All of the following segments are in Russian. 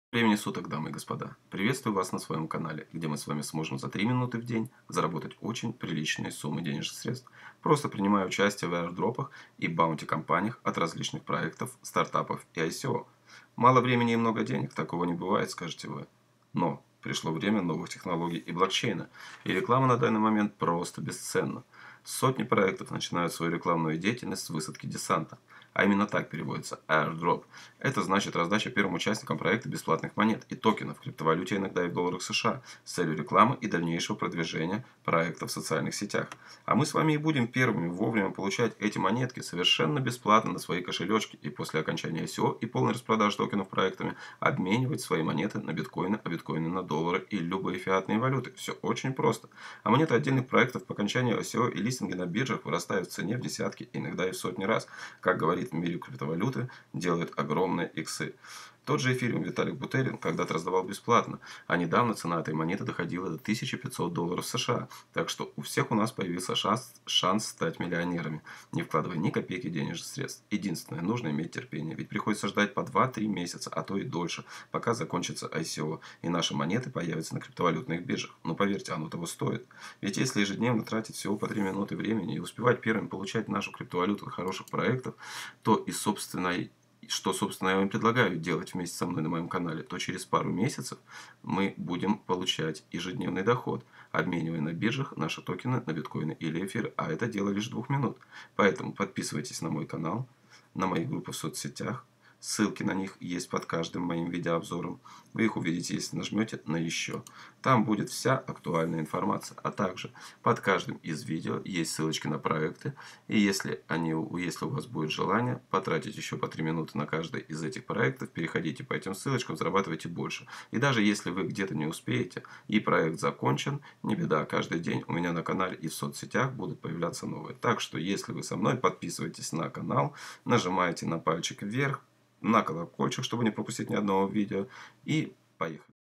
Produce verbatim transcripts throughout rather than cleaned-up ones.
Времени суток, дамы и господа. Приветствую вас на своем канале, где мы с вами сможем за три минуты в день заработать очень приличные суммы денежных средств, просто принимая участие в аирдропах и баунти-компаниях от различных проектов, стартапов и ай си о. Мало времени и много денег, такого не бывает, скажете вы. Но пришло время новых технологий и блокчейна, и реклама на данный момент просто бесценна. Сотни проектов начинают свою рекламную деятельность с высадки десанта. А именно так переводится airdrop. Это значит раздача первым участникам проекта бесплатных монет и токенов в криптовалюте, иногда и в долларах США, с целью рекламы и дальнейшего продвижения проекта в социальных сетях. А мы с вами и будем первыми вовремя получать эти монетки совершенно бесплатно на свои кошелечки и после окончания ай си о и полной распродажи токенов проектами обменивать свои монеты на биткоины, а биткоины на доллары и любые фиатные валюты. Все очень просто. А монеты отдельных проектов по окончанию ай си о и листинги на биржах вырастают в цене в десятки, иногда и в сотни раз. Как говорит в мире криптовалюты, делают огромные иксы. Тот же эфириум Виталик Бутерин когда-то раздавал бесплатно, а недавно цена этой монеты доходила до тысячи пятисот долларов США. Так что у всех у нас появился шанс, шанс стать миллионерами, не вкладывая ни копейки денежных средств. Единственное, нужно иметь терпение, ведь приходится ждать по два-три месяца, а то и дольше, пока закончится ай си о и наши монеты появятся на криптовалютных биржах. Но поверьте, оно того стоит. Ведь если ежедневно тратить всего по три минуты времени и успевать первым получать нашу криптовалюту от хороших проектов, то и собственной что, собственно, я вам предлагаю делать вместе со мной на моем канале, то через пару месяцев мы будем получать ежедневный доход, обменивая на биржах наши токены на биткоины или эфир, а это дело лишь двух минут. Поэтому подписывайтесь на мой канал, на мои группы в соцсетях. Ссылки на них есть под каждым моим видеообзором. Вы их увидите, если нажмете на «Еще». Там будет вся актуальная информация. А также под каждым из видео есть ссылочки на проекты. И если, они, если у вас будет желание потратить еще по три минуты на каждый из этих проектов, переходите по этим ссылочкам, зарабатывайте больше. И даже если вы где-то не успеете и проект закончен, не беда, каждый день у меня на канале и в соцсетях будут появляться новые. Так что, если вы со мной, подписывайтесь на канал, нажимаете на пальчик вверх, на колокольчик, чтобы не пропустить ни одного видео. И поехали.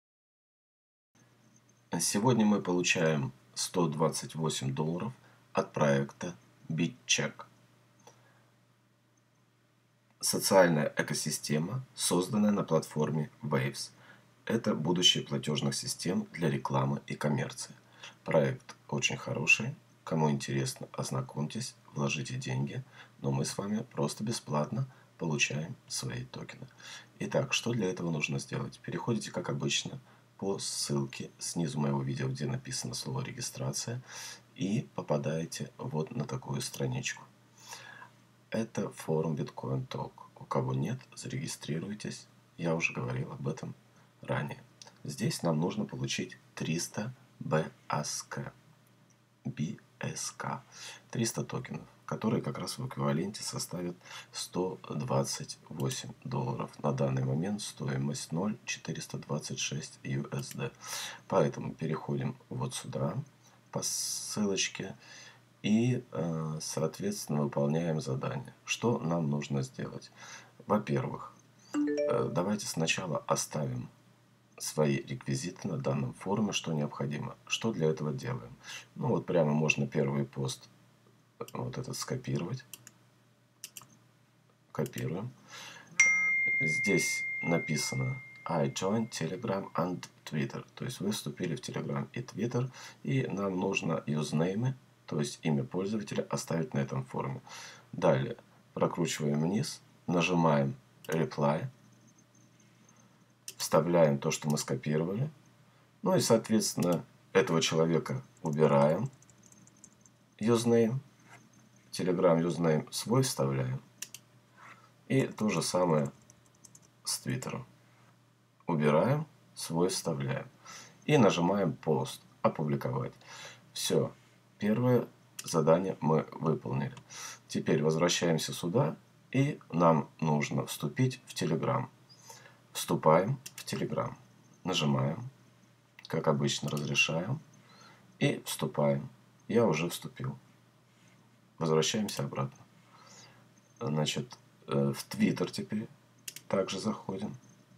Сегодня мы получаем сто двадцать восемь долларов от проекта BitCheck. Социальная экосистема, созданная на платформе Waves. Это будущее платежных систем для рекламы и коммерции. Проект очень хороший. Кому интересно, ознакомьтесь, вложите деньги. Но мы с вами просто бесплатно получаем свои токены. Итак, что для этого нужно сделать? Переходите, как обычно, по ссылке снизу моего видео, где написано слово «регистрация», и попадаете вот на такую страничку. Это форум Bitcoin Talk. У кого нет, зарегистрируйтесь. Я уже говорил об этом ранее. Здесь нам нужно получить триста би эс кей. би эс кей. триста токенов, которые как раз в эквиваленте составят сто двадцать восемь долларов. На данный момент стоимость ноль целых четыреста двадцать шесть ю эс ди. Поэтому переходим вот сюда по ссылочке и, соответственно, выполняем задание. Что нам нужно сделать? Во-первых, давайте сначала оставим свои реквизиты на данном форуме, что необходимо. Что для этого делаем? Ну вот прямо можно первый пост вот этот скопировать. Копируем. Здесь написано I joined Telegram and Twitter. То есть вы вступили в Telegram и Twitter. И нам нужно юзнеймы, то есть имя пользователя, оставить на этом форуме. Далее прокручиваем вниз, нажимаем Reply. Вставляем то, что мы скопировали. Ну и, соответственно, этого человека убираем. Юзнейм. Telegram юзнейм свой вставляем. И то же самое с Твиттером. Убираем, свой вставляем. И нажимаем пост. Опубликовать. Все. Первое задание мы выполнили. Теперь возвращаемся сюда. И нам нужно вступить в Telegram. Вступаем в Telegram. Нажимаем. Как обычно, разрешаем. И вступаем. Я уже вступил. Возвращаемся обратно. Значит, в Twitter теперь также заходим.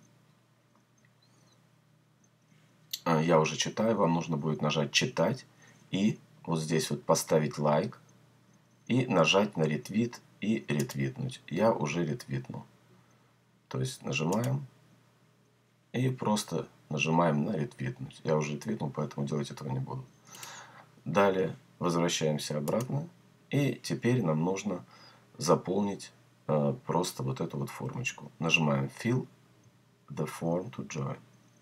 Я уже читаю. Вам нужно будет нажать «Читать». И вот здесь вот поставить лайк. И нажать на ретвит и ретвитнуть. Я уже ретвитнул. То есть нажимаем. И просто нажимаем на ретвитнуть. Я уже ретвитнул, поэтому делать этого не буду. Далее возвращаемся обратно. И теперь нам нужно заполнить э, просто вот эту вот формочку. Нажимаем Fill the form to join.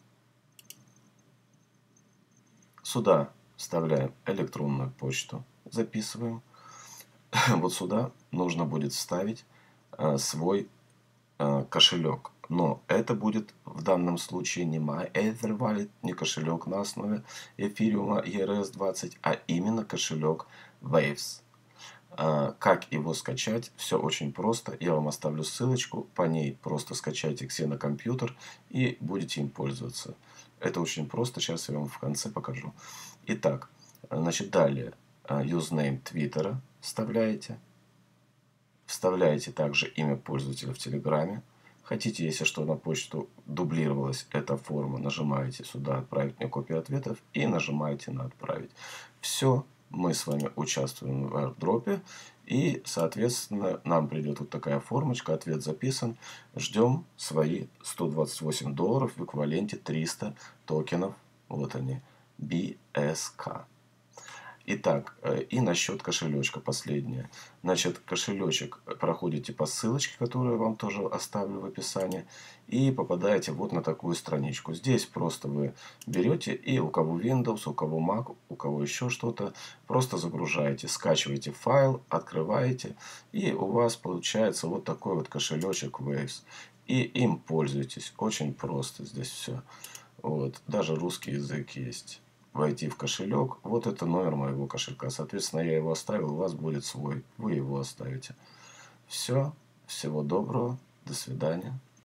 Сюда вставляем электронную почту, записываем. Вот сюда нужно будет вставить э, свой э, кошелек. Но это будет в данном случае не MyEtherWallet, не кошелек на основе эфириума и эр эс двадцать, а именно кошелек Waves. Э, как его скачать? Все очень просто. Я вам оставлю ссылочку. По ней просто скачайте к себе на компьютер и будете им пользоваться. Это очень просто. Сейчас я вам в конце покажу. Итак, значит, далее юзнейм Твиттера вставляете. Вставляете также имя пользователя в Телеграме. Хотите, если что, на почту дублировалась эта форма, нажимаете сюда «Отправить мне копию ответов» и нажимаете на «Отправить». Все, мы с вами участвуем в airdropе. И, соответственно, нам придет вот такая формочка, ответ записан. Ждем свои сто двадцать восемь долларов в эквиваленте триста токенов. Вот они, би эс кей. Итак, и насчет кошелечка последнее. Значит, кошелечек проходите по ссылочке, которую я вам тоже оставлю в описании, и попадаете вот на такую страничку. Здесь просто вы берете и у кого Windows, у кого Mac, у кого еще что-то, просто загружаете, скачиваете файл, открываете, и у вас получается вот такой вот кошелечек Waves. И им пользуйтесь. Очень просто здесь все. Вот. Даже русский язык есть. Войти в кошелек. Вот это номер моего кошелька. Соответственно, я его оставил, у вас будет свой. Вы его оставите. Все. Всего доброго. До свидания.